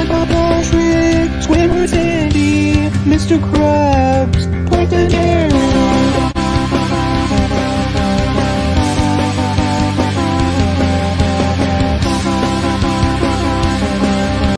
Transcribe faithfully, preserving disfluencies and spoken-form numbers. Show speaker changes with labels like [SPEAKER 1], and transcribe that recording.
[SPEAKER 1] SpongeBob, Patrick, Squidward, Sandy, Mister Krabs, Plankton, Jerry.